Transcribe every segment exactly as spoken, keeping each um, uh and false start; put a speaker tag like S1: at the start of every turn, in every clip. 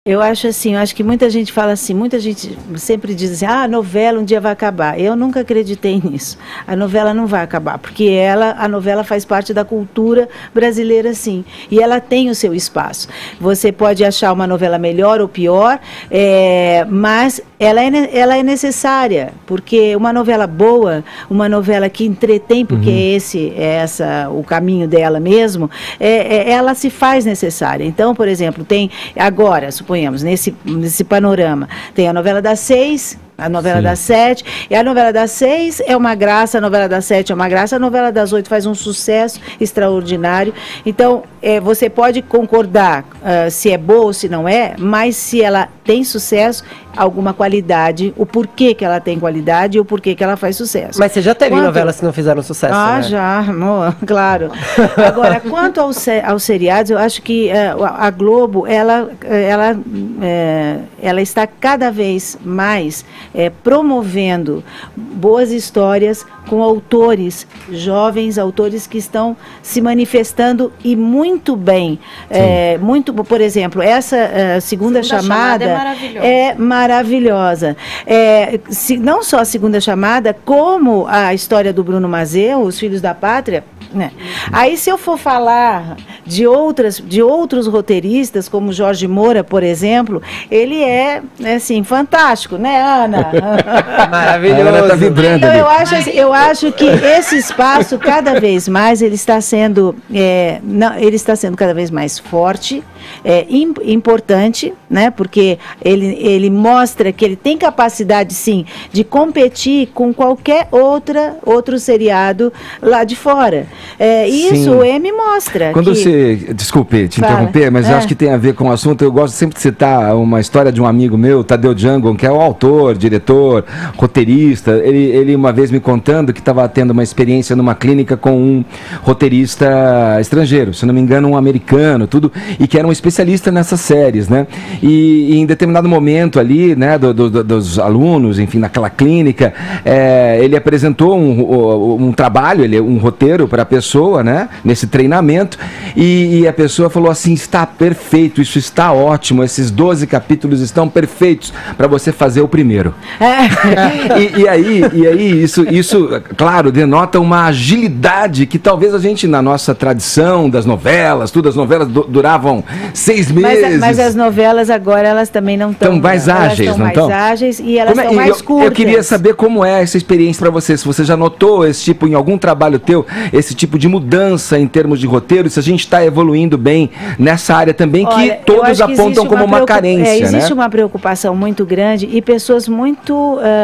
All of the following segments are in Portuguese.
S1: Eu acho assim, eu acho que muita gente fala assim, muita gente sempre diz assim, ah, a novela um dia vai acabar. Eu nunca acreditei nisso. A novela não vai acabar, porque ela, a novela faz parte da cultura brasileira, sim. E ela tem o seu espaço. Você pode achar uma novela melhor ou pior, é, mas ela é, ela é necessária, porque uma novela boa, uma novela que entretém, porque uhum. esse é essa, o caminho dela mesmo, é, é, ela se faz necessária. Então, por exemplo, tem agora, suponhamos, nesse, nesse panorama, tem a novela das seis, a novela Sim. das sete, e a novela das seis é uma graça, a novela das sete é uma graça, a novela das oito faz um sucesso extraordinário. Então, é, você pode concordar uh, se é boa ou se não é, mas se ela tem sucesso, alguma qualidade, o porquê que ela tem qualidade e o porquê que ela faz sucesso.
S2: Mas você já teve
S1: quanto...
S2: novelas que não fizeram sucesso,
S1: Ah,
S2: né?
S1: já, amor, claro. Agora, quanto aos, aos seriados, eu acho que uh, a Globo, ela, ela, uh, ela está cada vez mais É, promovendo boas histórias com autores, jovens autores que estão se manifestando e muito bem. É, muito, por exemplo, essa uh, segunda, segunda chamada, chamada é maravilhosa. É maravilhosa. É, se, não só a segunda chamada, como a história do Bruno Mazzeo, Os Filhos da Pátria. Né? Aí, se eu for falar de, outras, de outros roteiristas, como Jorge Moura, por exemplo, ele é, assim, fantástico, né, Ana?
S2: Maravilhoso.
S3: Ela tá vibrando.
S1: Então, eu acho, assim, eu acho que esse espaço, cada vez mais, ele está sendo, é, não, ele está sendo cada vez mais forte, é, imp, importante, né? Porque ele, ele mostra que ele tem capacidade, sim, de competir com qualquer outra, outro seriado lá de fora. É, isso Sim. o M mostra.
S3: Quando
S1: que...
S3: você, desculpe te Fala. interromper, mas é. eu acho que tem a ver com o assunto. Eu gosto sempre de citar uma história de um amigo meu, Tadeu Django, que é o autor, diretor, roteirista. Ele, ele uma vez me contando que estava tendo uma experiência numa clínica com um roteirista estrangeiro, se não me engano um americano, tudo, e que era um especialista nessas séries, né? E, e em determinado momento ali, né, do, do, dos alunos, enfim, naquela clínica, é, ele apresentou um, um, um trabalho, ele, um roteiro para a pessoa, né, nesse treinamento, e, e a pessoa falou assim, está perfeito, isso está ótimo, esses doze capítulos estão perfeitos para você fazer o primeiro. e, e aí, e aí isso, isso, claro, denota uma agilidade que talvez a gente, na nossa tradição das novelas, tudo, as novelas du duravam seis meses.
S1: Mas, mas as novelas agora, elas também não estão...
S3: Estão mais ágeis, não estão?
S1: mais ágeis e elas
S3: é,
S1: estão mais
S3: eu,
S1: curtas.
S3: Eu queria saber como é essa experiência para você, se você já notou esse tipo, em algum trabalho teu, esse tipo de mudança em termos de roteiro, se a gente está evoluindo bem nessa área também,
S1: Olha,
S3: que todos
S1: que
S3: apontam como uma carência,
S1: é, existe
S3: né?
S1: uma preocupação muito grande e pessoas muito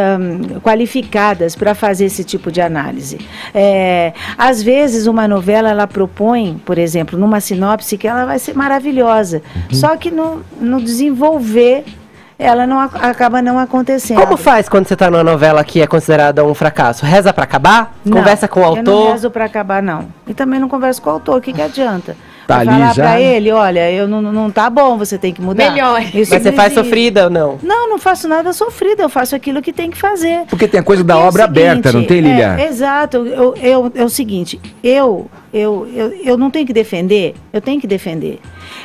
S1: um, qualificadas para fazer esse tipo de análise. É, às vezes uma novela, ela propõe, por exemplo, numa sinopse que ela vai ser maravilhosa, uhum. só que no, no desenvolver ela não acaba não acontecendo.
S2: Como faz quando você está numa novela que é considerada um fracasso? Reza para acabar?
S1: Não,
S2: conversa com o autor?
S1: Eu não rezo para acabar, não. E também não converso com o autor. O que, que adianta?
S3: Tá ali
S1: falar
S3: já?
S1: para ele, olha, eu não, não tá bom, você tem que mudar.
S2: Melhor.
S1: Isso
S2: Mas você faz sofrida ou não?
S1: Não, não faço nada sofrida, eu faço aquilo que tem que fazer.
S3: Porque tem a coisa
S1: Porque
S3: da
S1: é
S3: obra
S1: seguinte,
S3: aberta, não tem, Lilia?
S1: É, exato, eu, eu, é o seguinte, eu, eu, eu, eu não tenho que defender, eu tenho que defender.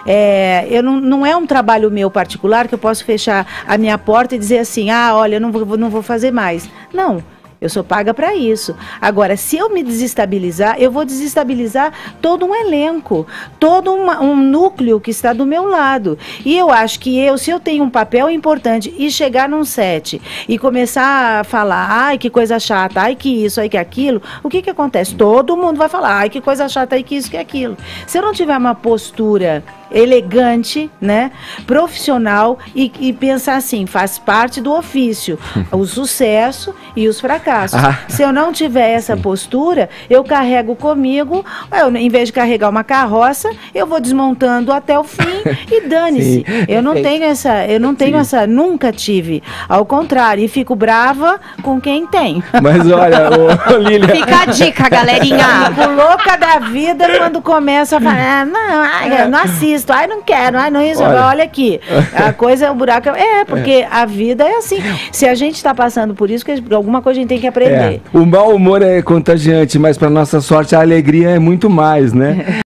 S1: É, eu não, não é um trabalho meu particular que eu posso fechar a minha porta e dizer assim, ah, olha, eu não vou, não vou fazer mais. Não. Eu sou paga para isso. Agora, se eu me desestabilizar, eu vou desestabilizar todo um elenco, todo uma, um núcleo que está do meu lado. E eu acho que eu, se eu tenho um papel importante e chegar num set e começar a falar, ai, que coisa chata, ai, que isso, ai, que aquilo, o que que acontece? Todo mundo vai falar, ai, que coisa chata, ai, que isso, que aquilo. Se eu não tiver uma postura elegante, né, profissional e, e pensar assim, faz parte do ofício, o sucesso e os fracassos. Ah. Se eu não tiver essa Sim. postura, eu carrego comigo, eu, em vez de carregar uma carroça, eu vou desmontando até o fim e dane-se. Eu não tenho essa, eu não tenho Sim. essa, nunca tive. Ao contrário, e fico brava com quem tem.
S3: Mas olha, ô, ô, Lilia...
S1: Fica a dica, galerinha. Fico louca da vida quando começa a falar, ah, não, ai, eu não assisto, ai, não quero, ai, não isso, olha, olha aqui. A coisa, o buraco, é, porque é. a vida é assim. Se a gente está passando por isso, alguma coisa a gente tem que aprender.
S3: É. O mau humor é contagiante, mas para nossa sorte a alegria é muito mais, né?